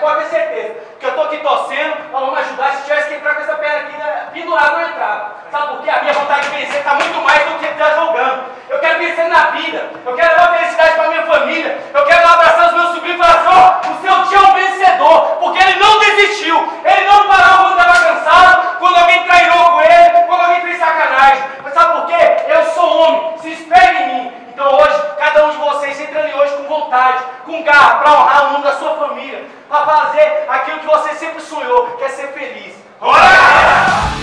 pode ter certeza. Porque eu tô aqui torcendo, nós vamos ajudar. Se tivesse que entrar com essa perna aqui, né, pendurada, não entrava. Sabe por quê? A minha vontade de vencer está muito mais do que estar jogando. Eu quero vencer na vida. Eu quero levar felicidade para minha família. Eu quero abraçar os meus sobrinhos e falar assim, ó, o seu tio é um vencedor. Porque ele não desistiu. Ele não parou quando estava cansado, quando alguém trainou com ele, quando alguém fez sacanagem. Mas sabe por quê? Eu sou homem. Se espere em mim. Então hoje, cada um de vocês entra ali hoje com vontade, com garra, para honrar o nome da sua família, para fazer aquilo que você sempre sonhou, que é ser feliz. Bora!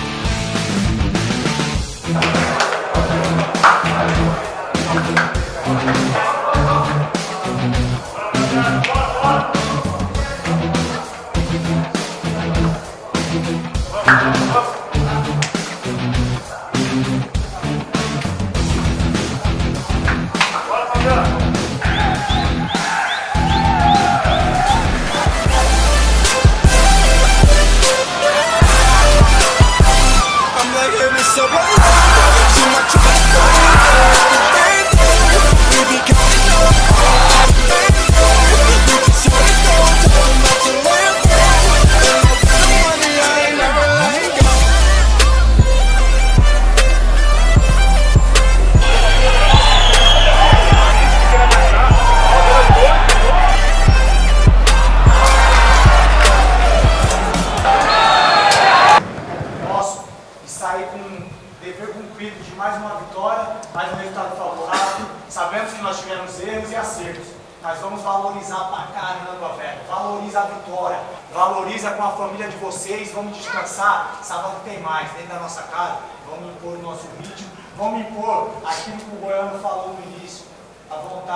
Sabemos que nós tivemos erros e acertos, mas vamos valorizar pra caramba, velho. Valoriza a vitória, valoriza com a família de vocês, vamos descansar. Sábado tem mais, dentro da nossa casa, vamos impor o nosso ritmo, vamos impor aquilo que o Goiano falou no início, a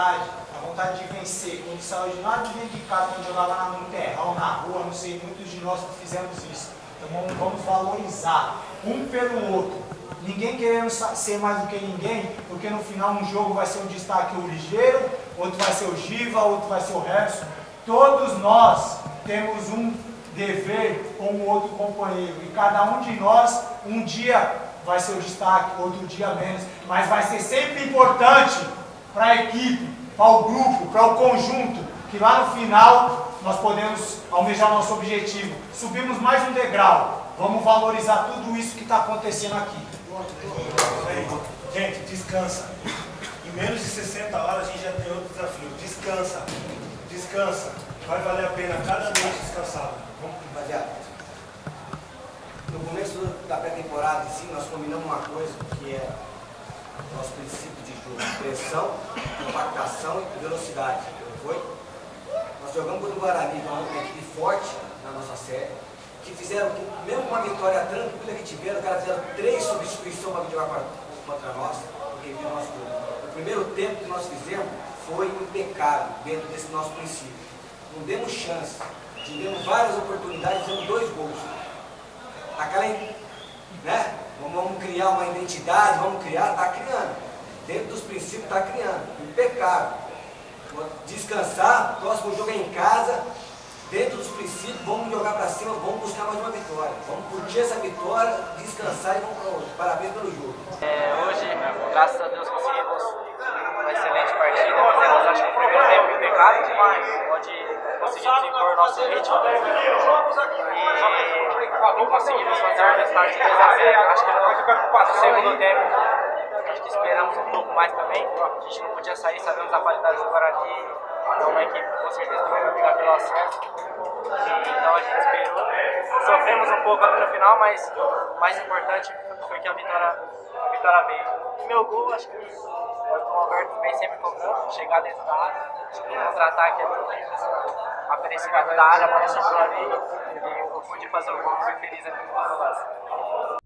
vontade de vencer. Quando saiu de lá de dentro de casa, quando jogava no terrão, na rua, não sei, muitos de nós fizemos isso. Então vamos valorizar um pelo outro. Ninguém querendo ser mais do que ninguém, porque no final um jogo vai ser um destaque o Ligeiro, outro vai ser o Giva, outro vai ser o Herson. Todos nós temos um dever com o outro companheiro, e cada um de nós um dia vai ser o destaque, outro dia menos, mas vai ser sempre importante para a equipe, para o grupo, para o conjunto, que lá no final nós podemos almejar nosso objetivo. Subimos mais um degrau, vamos valorizar tudo isso que está acontecendo aqui. Gente, descansa. Em menos de 60 horas a gente já tem outro desafio. Descansa. Descansa. Vai valer a pena cada noite descansado. Vamos, rapaziada. No começo da pré-temporada, sim, nós combinamos uma coisa que é o nosso princípio de jogo: pressão, compactação e velocidade. Não foi? Nós jogamos contra o Guarani, uma equipe forte na nossa série, que fizeram, mesmo com uma vitória tranquila que tiveram, os caras fizeram 3 substituições para jogar contra nós, porque viu nosso jogo. O primeiro tempo que nós fizemos foi impecável dentro desse nosso princípio. Não demos chance, tivemos várias oportunidades, fizemos 2 gols. Aquela, né? Vamos criar uma identidade, está criando. Dentro dos princípios está criando, impecável. Descansar, próximo jogo é em casa. Dentro dos princípios, vamos jogar para cima, vamos buscar mais uma vitória. Vamos curtir essa vitória, descansar e vamos para hoje. Parabéns pelo jogo. Hoje, graças a Deus, conseguimos uma excelente partida. Fizemos, acho que o primeiro tempo impecável, onde conseguimos impor nosso ritmo. E conseguimos fazer o resultado de 3-0. Acho que no segundo tempo, acho que esperamos um pouco mais também. A gente não podia sair, sabemos da qualidade do Guarani. É uma equipe com certeza que vai brigar pelo acesso. Então a gente esperou. Sofremos um pouco ali no final, mas o mais importante foi que a vitória veio. E meu gol, acho que foi com o Alberto vem sempre cobrando, chegar dentro da área, contra-ataque ali, aparecer na área, a bola sobrou ali e eu pude fazer o gol, fui feliz ali no lance.